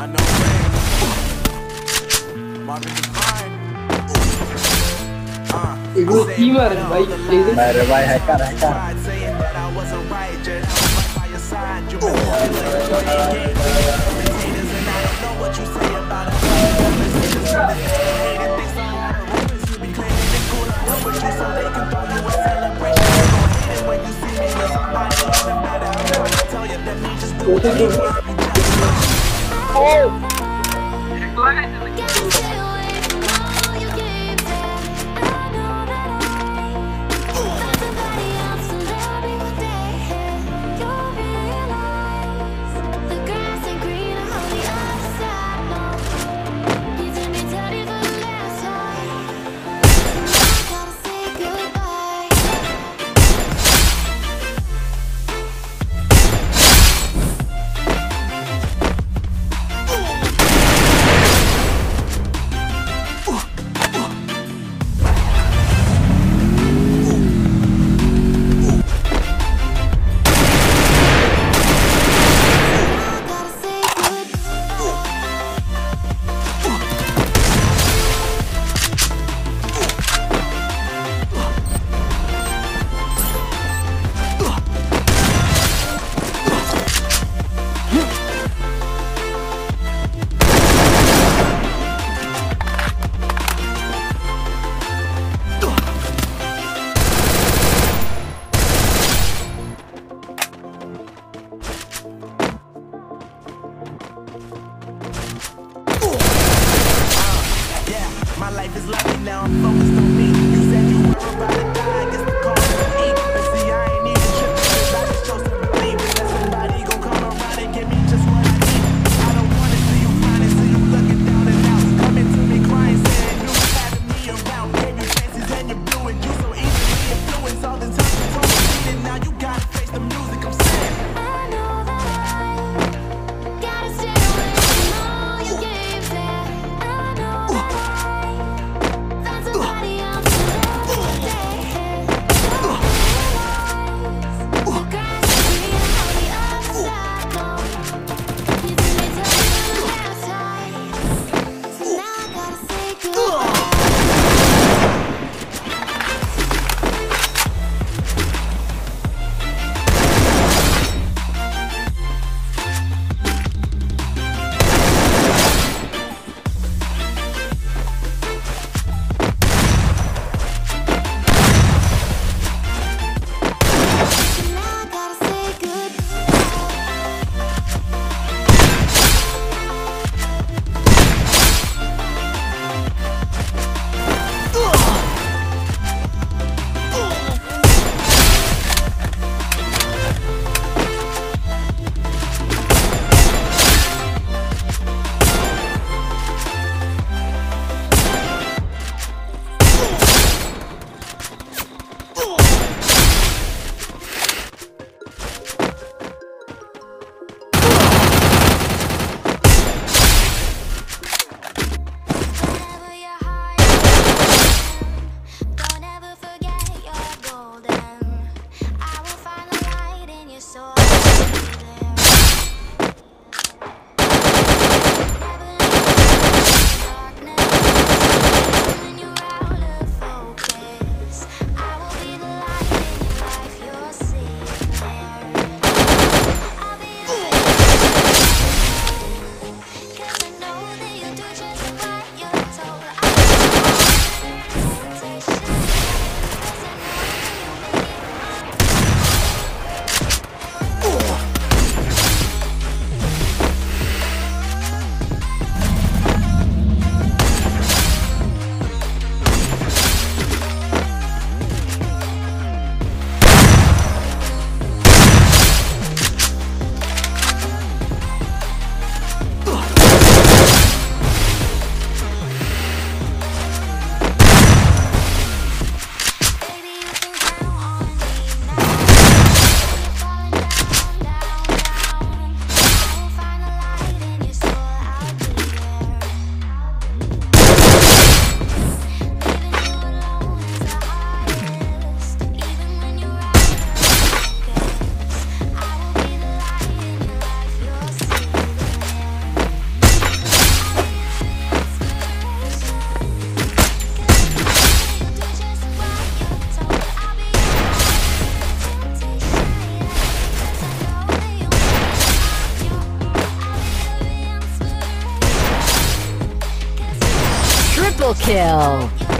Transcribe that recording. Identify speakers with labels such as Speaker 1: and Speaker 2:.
Speaker 1: Ego gamer भाई
Speaker 2: मेरे भाई hacker hacker
Speaker 3: My life is lovely now, I'm focused on me. You said you were about to die, I guess the call to eat. But see, I ain't even tripping, cause I just chose to believe that somebody gon' come around and give me just what I need. I don't wanna see you crying, see you looking down and out. Coming to me crying, saying you was having me around. Gave you chances and you blew it. You so easily influenced all the time you told me beat it. Now you gotta face the music, I'm saying.
Speaker 4: I know that I gotta stay away from all your games, yeah. I know that I found somebody
Speaker 5: Triple kill.